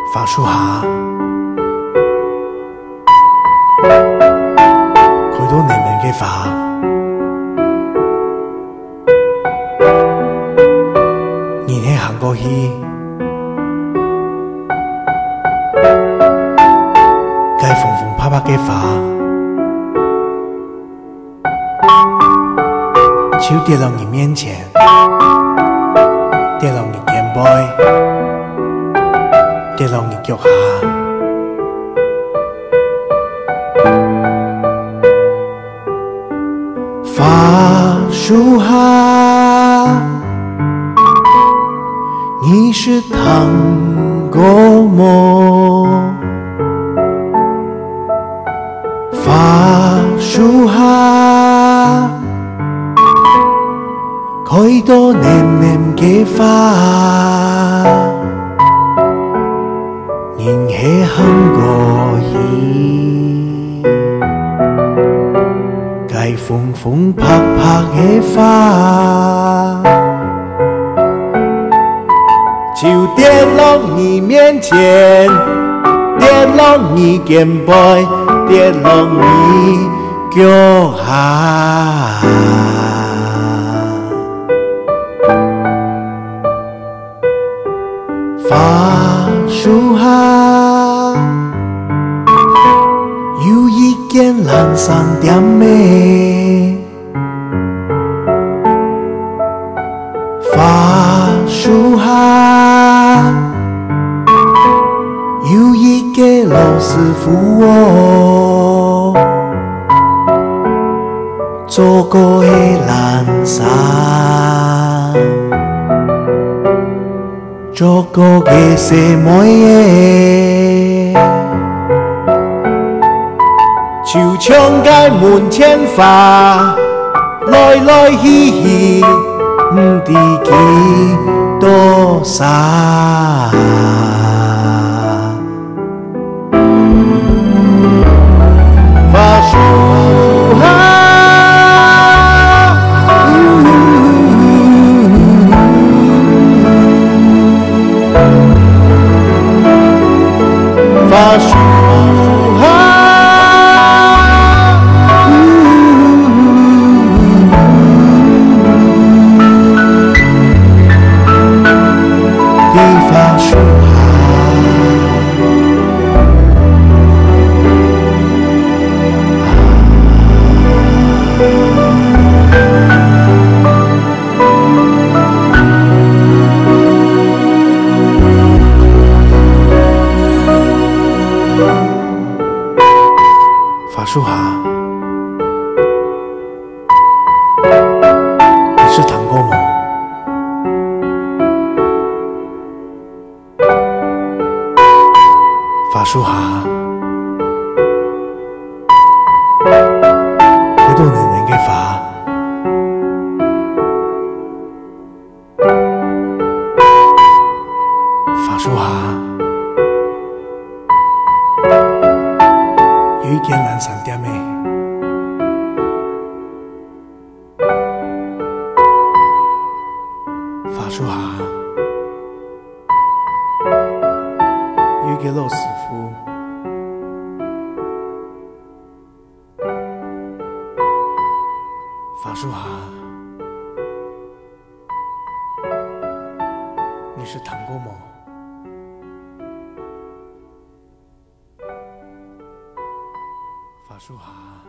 法术下，开到内面嘅法，然后行过去，该风风拍拍嘅法，手跌到你面前，跌到你肩背。跌落你腳下，法術下，你是糖果麼？法術下，開到黏黏嘅法。然後行過去，該風風拍拍嘅花，就跌落你面前，跌落你肩背，跌落你腳下。法術下，有一件藍衫點咩？法術下，有一個老師傅哦，做過嘅藍衫。做個嘅什麼嘢？就像街門前花，來來去去，唔知幾多沙。法術下。法術下，的法術下，法術下，你是糖果麼？法術下，開到黏黏嘅法，法術下。有一件藍衫點咩？法術下，有一個老師傅，法術下，你是糖果麼？法術下。